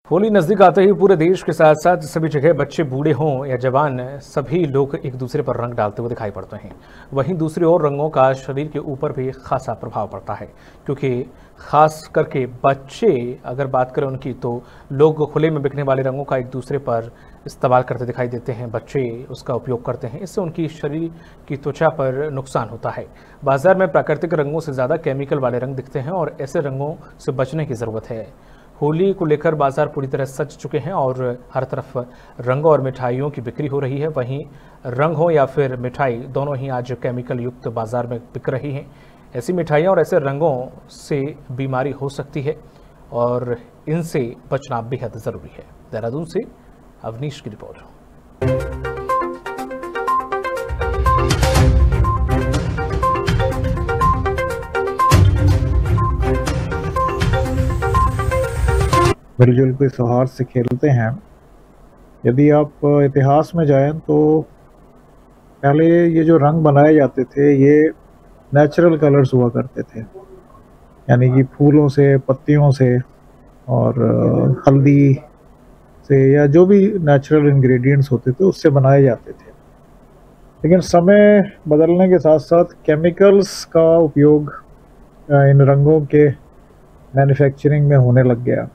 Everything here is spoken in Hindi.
होली नजदीक आते ही पूरे देश के साथ साथ सभी जगह बच्चे बूढ़े हों या जवान सभी लोग एक दूसरे पर रंग डालते हुए दिखाई पड़ते हैं। वहीं दूसरी ओर रंगों का शरीर के ऊपर भी खासा प्रभाव पड़ता है, क्योंकि खास करके बच्चे अगर बात करें उनकी, तो लोग खुले में बिकने वाले रंगों का एक दूसरे पर इस्तेमाल करते दिखाई देते हैं। बच्चे उसका उपयोग करते हैं, इससे उनकी शरीर की त्वचा पर नुकसान होता है। बाजार में प्राकृतिक रंगों से ज़्यादा केमिकल वाले रंग दिखते हैं और ऐसे रंगों से बचने की ज़रूरत है। होली को लेकर बाजार पूरी तरह सज चुके हैं और हर तरफ रंग और मिठाइयों की बिक्री हो रही है। वहीं रंग हो या फिर मिठाई, दोनों ही आज केमिकल युक्त बाजार में बिक रही हैं। ऐसी मिठाइयाँ और ऐसे रंगों से बीमारी हो सकती है और इनसे बचना बेहद ज़रूरी है। देहरादून से अवनीश की रिपोर्ट। मिलजुल के सौहार्द से खेलते हैं। यदि आप इतिहास में जाएं तो पहले ये जो रंग बनाए जाते थे ये नेचुरल कलर्स हुआ करते थे, यानी कि फूलों से, पत्तियों से और हल्दी से या जो भी नेचुरल इंग्रेडिएंट्स होते थे उससे बनाए जाते थे। लेकिन समय बदलने के साथ साथ केमिकल्स का उपयोग इन रंगों के मैन्युफैक्चरिंग में होने लग गया।